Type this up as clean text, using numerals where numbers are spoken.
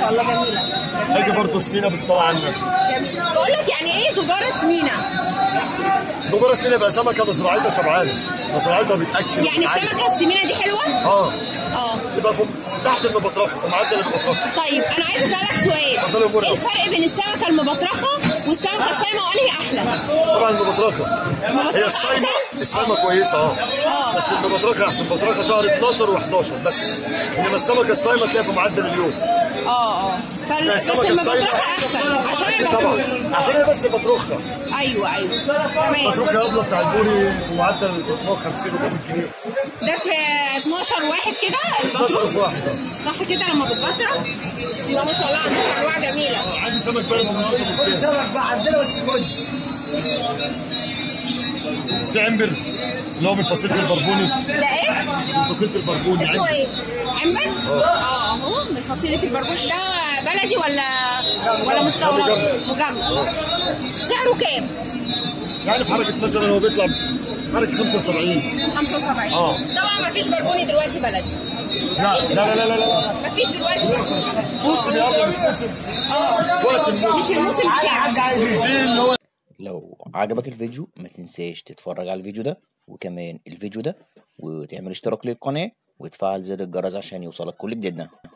شاء الله جميله هاجي برضه سمينه بالصلاه على النبي. جميل. بقول لك يعني ايه دبارة سمينه؟ دبارة سمينه يبقى سمكه مزرعتها شبعانه، مزرعتها بتاكل. يعني السمكه السمينه دي حلوه؟ اه اه يبقى تحت المبطرخه، في معدل المبطرخه. طيب انا عايزه اسالك سؤال، اتفضلي يا مرة. ايه الفرق بين السمكه المبطرخه والسمكه الصايمه وانهي احلى؟ طبعا المبطرخه هي الصايمه كويسه بس المبطرخه احسن. المبطرخه شهر 12 و11 بس، انما السمكه الصايمه تلاقيها في معدل اليوم. بس المبطرخه احسن عشان هي طبعا عشان هي بس بطرخها. ايوه تمام. بطرخها يابله بتاع البوري في معدل 350 400 جنيه. ده في 12 واحد كده 12 في واحد صح كده لما بتبطرخ؟ ما شاء الله عندهم انواع جميله. عندي سمك بلد النهارده. سمك بقى عندنا بس كل في عنبر اللي هو من فصيله البربوني. ده ايه؟ من فصيله البربوني. اسمه ايه؟ عنبر؟ اهو من فصيله البربوني. ده بلدي ولا مستورد؟ مجمد. سعره كام؟ يعني في حركه مثلا هو بيطلع حركه 75. 75 طبعا ما فيش بربوني دلوقتي بلدي. لا ما فيش دلوقتي. موسم يابله مش موسم. وقت الموسم مش الموسم بتاعه. لو عجبك الفيديو ما تنساش تتفرج على الفيديو ده وكمان الفيديو ده وتعمل اشتراك للقناة وتفعل زر الجرس عشان يوصلك كل جديدنا.